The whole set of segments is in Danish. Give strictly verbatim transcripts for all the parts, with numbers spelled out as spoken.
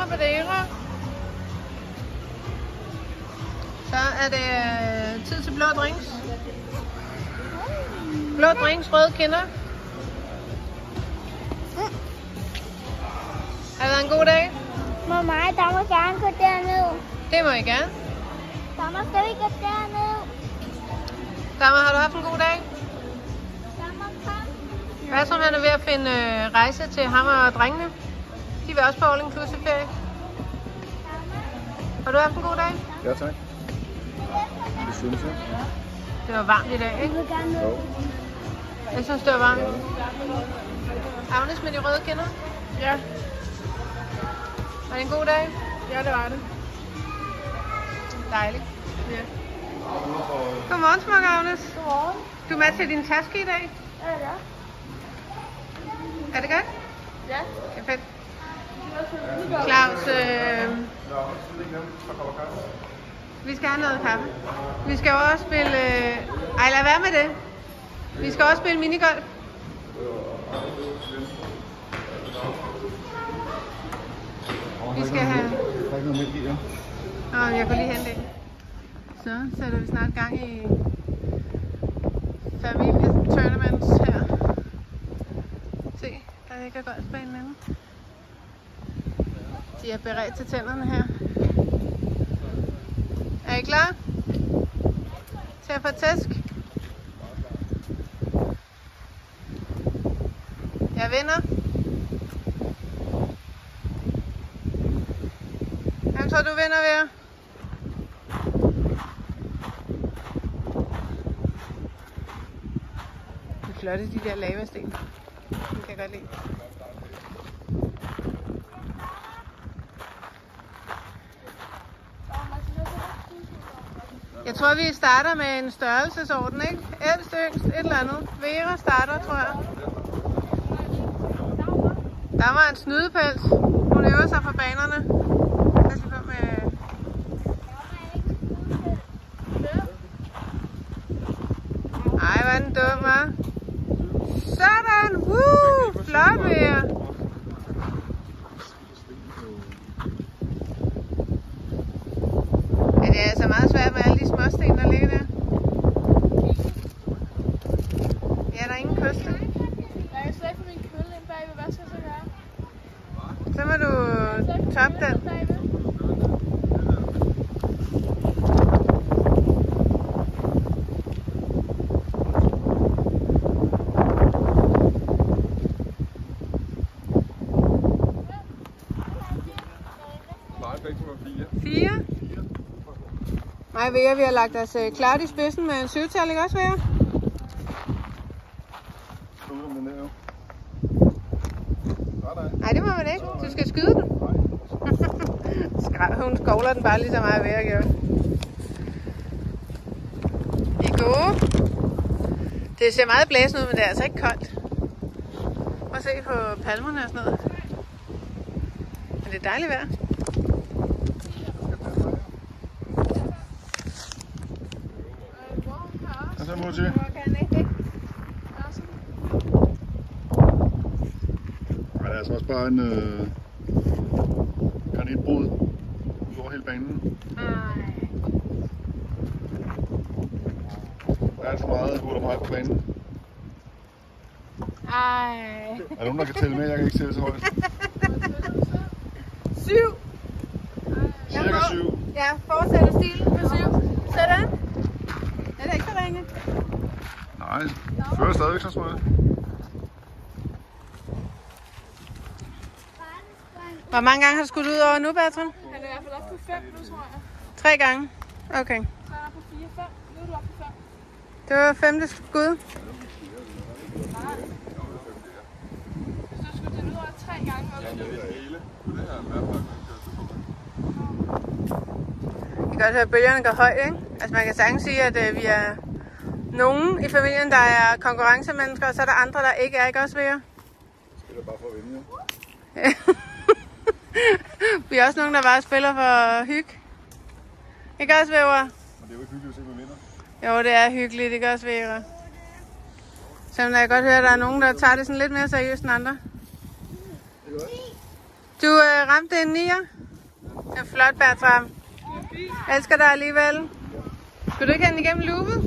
Madeira. Så er det øh, tid til blå drinks. Blå drinks, røde kinder. Har det været en god dag? Mamma, der må gerne gå derned. Det må I gerne. Mamma, skal vi gå derned? Dammer, har du haft en god dag? Mamma, kom. Hvad så, han er ved at finde øh, rejse til ham og drengene? De vil også på all inclusive ferie. Har du haft en god dag? Ja, tak. Det synes jeg. Det var varmt i dag, ikke? Jo. Jeg synes, det var varmt. Agnes med de røde kinder? Ja. Var det en god dag? Ja, det var det. Dejligt. Ja. Godmorgen, smukke Agnes. Godmorgen. Du er med til din taske i dag. Ja, ja. Er det godt? Ja. Det er fedt. Claus, øh... vi skal have noget kaffe. Vi skal jo også spille... Øh... Ej, lad være med det. Vi skal også spille minigolf. Vi skal have... Der er ikke noget mælk i, ja? Nå, jeg kunne lige hente en. Så sætter vi snart gang i familie-tournaments her. Se, der ligger golfbanen inde. De er beredt til tænderne her. Er I klar til at få tæsk? Jeg vinder. Hvem tror du vinder ved? Det er flotte, de der lavasten. Det kan jeg godt lide. Jeg tror, vi starter med en størrelsesorden, ikke? Ældst, yngst, et eller andet. Vera starter, tror jeg. Der var en snydepels. Hun øver sig på banerne. Lad os gå med... Ej, hvor er den dum, hva'? Sådan! Woo! Flot, Vera! Men det er altså meget svært med alle de småsten, der ligger der. Ja, der er ingen kyste. Jeg kan slet ikke få min kølle ind bagved. Hvad skal jeg så gøre? Så må du toppe den. Fire. Mig og Vera, vi har lagt os klart i spidsen med en syvtal, ikke også, Vera? Nej, det må man ikke. Du skal skyde den. Hun skovler den bare lige så meget, Vera gjorde. I er gode. Det ser meget blæsende ud, men det er altså ikke koldt. Prøv at se på palmerne og sådan noget. Men det er dejligt vejr. Og så må du. Men det er altså også bare en øh, granitbrud ud over hele banen. Der er alt for meget hul og meget på banen. Ej. Er der nogen, der kan tælle med? Jeg kan ikke tælle så højt. Syv. Cirka syv. Ja, fortsætter stilen med syv. Sådan. Er det ikke så ringe? Nej, fører stadigvæk så smart. Hvor mange gange har du skudt ud over nu, Bertram? Han er i hvert fald oppe på fem nu, tror jeg. Tre gange? Okay. Så er der på fire, fem. Nu er du oppe på fem. Det var femte skud. Hvis du skulle til ud over tre gange, hvad ville du? I kan godt høre, at bølgerne går højt, ikke? Altså man kan sagtens sige, at øh, vi er nogen i familien, der er konkurrencemennesker, og så er der andre, der ikke er, ikke også, Vera? Spiller bare for at vinde, ja. Vi er også nogen, der bare spiller for hygge. Ikke også, Vera? Men det er jo ikke hyggeligt at se, at man vinder. Jo, det er hyggeligt, ikke også, Vera? Så jeg kan godt høre, at der er nogen, der tager det sådan lidt mere seriøst end andre. Det er godt. Du øh, ramte en nier. Det er flot, Bertram. Elsker dig alligevel. Skulle du ikke have den igennem loopet?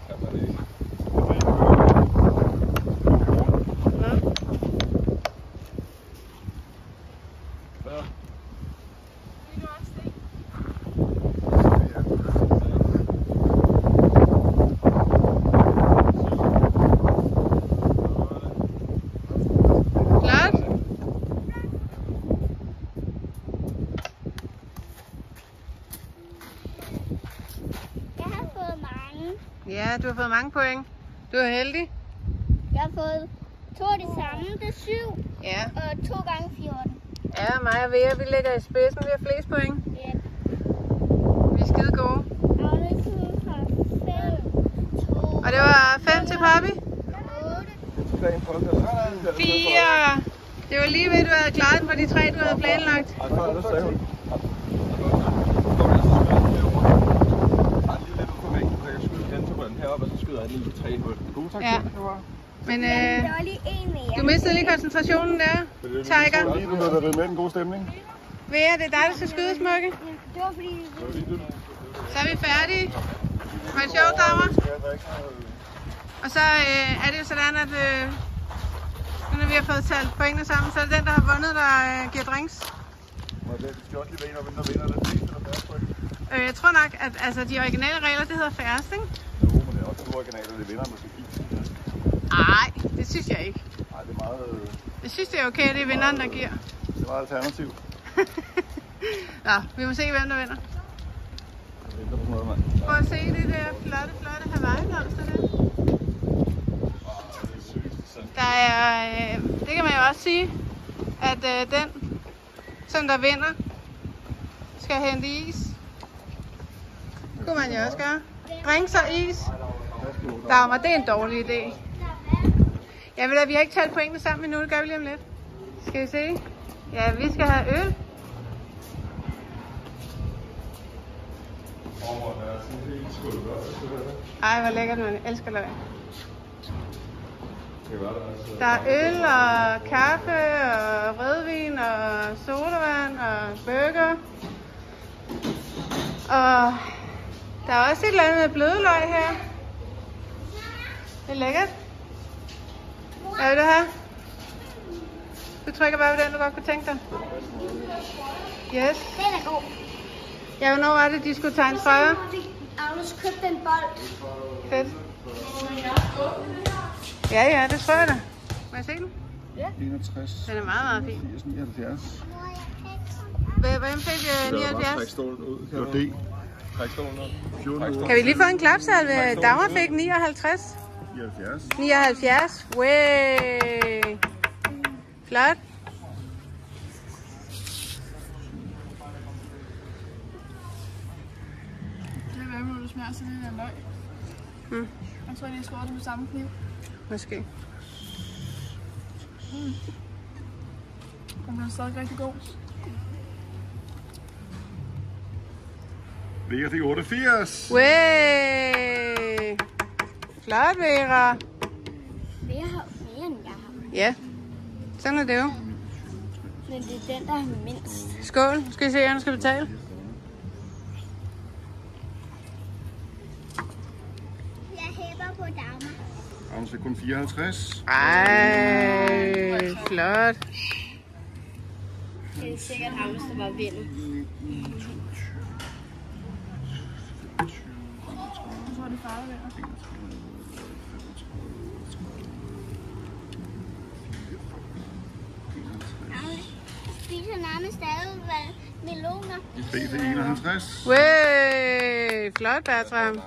Ja, du har fået mange point. Du er heldig. Jeg har fået to af de samme, det er syv. Ja. Og to gange fjorten. Ja, mig og Vera, vi ligger i spidsen. Vi har flest point. Ja. Vi er skide gode. Og det var fem til Papi. Fire. Det var lige ved, du havde klaret den på de tre, du havde planlagt. Ja. Men øh, du mistede lige koncentrationen der, Tiger. Lige du havde været med en god stemning. Vera, det er dig, der skal skyde, Smukke. Det var fordi... Så er vi færdige. Var det sjovt, damer? Og så øh, er det jo sådan, at øh, nu når vi har fået talt pointene sammen, så er det den, der har vundet, der øh, giver drinks. Øh, jeg tror nok, at altså, de originale regler, det hedder færrest, ikke? Jo, men det er også de originaler, det vinder, man skal give. Nej, det synes jeg ikke. Nej, det er meget... Jeg synes, det er okay, at det er vinderen, der giver. Det er meget alternativ. Nå, vi må se, hvem der vinder. Prøv at se det der flotte, flotte Hawaii-blomster der. Der er, øh, det kan man jo også sige, at øh, den, som der vinder, skal hente is. Det kunne man jo også gøre. Drinks og is. Dagmar, det er en dårlig idé. Ja, men da, vi har ikke talt pointene sammen endnu, det gør vi lige om lidt. Skal vi se? Ja, vi skal have øl. Ej, hvor lækkert, man elsker løg. Der er øl og kaffe og rødvin og sodavand og burger. Og der er også et eller andet med blødløg her. Det er lækkert. Hvad vil du have? Du trykker bare på den, du godt kunne tænke dig. Yes. Den er god. Ja, hvornår var det, de skulle tegne trøjer? Agnes købte en bold. Fedt. Ja, ja, det tror jeg da. Må jeg se den? Ja. enogtres. Den er meget, meget fin. firs, nioghalvfjerds. Hvem fik nioghalvfjerds? Det var D. fjorten. Kan vi lige få en klapsalve? Dagmar fik nioghalvtreds. nioghalvfjerds. nioghalvfjerds. Way. Flot. Det er hvad, du smager sådan lidt af løg. Mm. Jeg tror, jeg skåret det med samme kniv. Måske. Mm. Den er stadig rigtig god. Vera fik otteogfirs. Way. Flot, Vera. Mere har mere end jeg har. Ja, sådan er det jo. Men det er den, der er mindst. Skål. Skal vi se, hvordan du skal betale? Jeg hæpper på Dagmar. Agnes fik kun fireoghalvtreds. Ej, flot. Det er sikkert Agnes, der var vinder. Jeg tror, det er farvet vinder. Spiser nærmest alle meloner. B fik enoghalvtreds. Way. Flot, Bertram.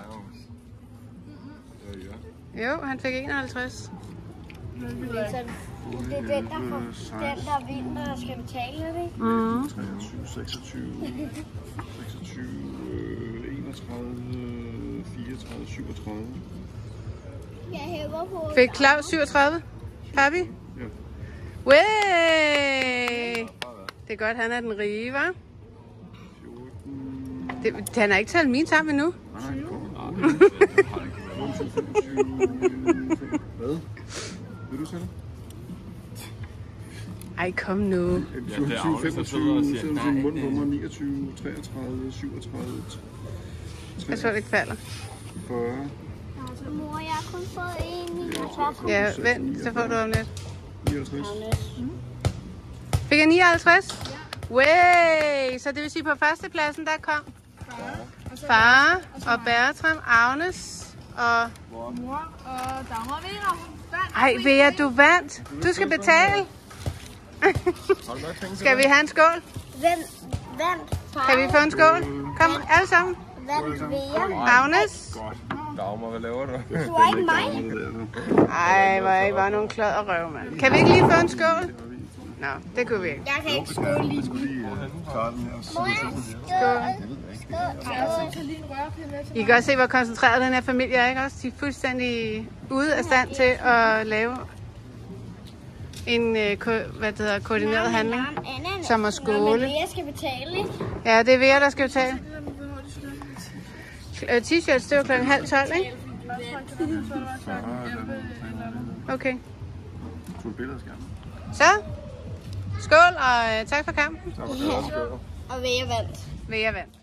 Jo, han fik enoghalvtreds. Så det er den, der, får, den, der vinder, der skal betale, er det ikke? Mm. treogtyve, seksogtyve, seksogtyve, enogtredive, fireogtredive, syvogtredive. Jeg hæver på. Fik Claus syvogtredive? Papi? Ja. Way! Det er godt, han er den rige, hva'? fjorten. Det, han har ikke talt min sammen endnu. Nej, nej, hvad? Vil du selv? Ej, kom nu. syvogtyve, femogtyve, sidder med sin mund på mig, niogtyve, treogtredive, syvogtredive, Jeg tror, det falder. fyrre. Mor, jeg har kun fået en. Ja, vent, så får du om lidt. nioghalvtreds. Fik jeg nioghalvtreds? Ja. Way! Så det vil sige, på førstepladsen, der kom far og Bertram, Agnes og... Mor og Dagmar Vera. Ej, Vera, du vandt. Du skal betale. Skal vi have en skål? Vent, vent, far. Kan vi få en skål? Kom, alle sammen. Vent, Vera. Agnes? Dagmar, hvad laver du? Du er ikke mig. Ej, hvor er I bare nogle klod og røv, mand. Kan vi ikke lige få en skål? Nå, det kunne vi ikke. Jeg kan ikke skåle lige. Mor, skål. Skål. I kan også se, hvor koncentreret den her familie er, ikke også? De er fuldstændig ude af stand til at lave en øh, ko hvad det hedder, koordineret handling, som at skåle. Men jeg skal betale, ikke? Ja, det er Vera, der skal betale. T-shirts, det var klokken halv tolv, ikke? Okay. Så, skål og øh, tak for kampen. Og Vera vandt. Vera vandt.